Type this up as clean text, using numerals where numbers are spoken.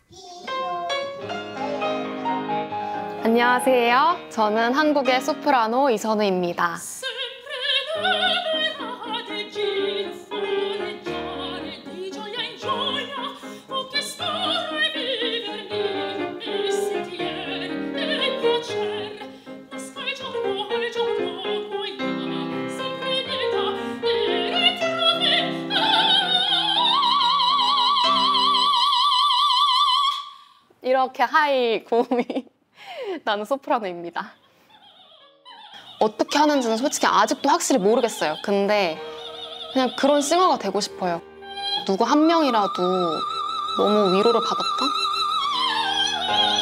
안녕하세요. 저는 한국의 소프라노 이선우입니다. 이렇게 하이 고음이 나는 소프라노입니다. 어떻게 하는지는 솔직히 아직도 확실히 모르겠어요. 근데 그냥 그런 싱어가 되고 싶어요. 누구 한 명이라도 너무 위로를 받았다?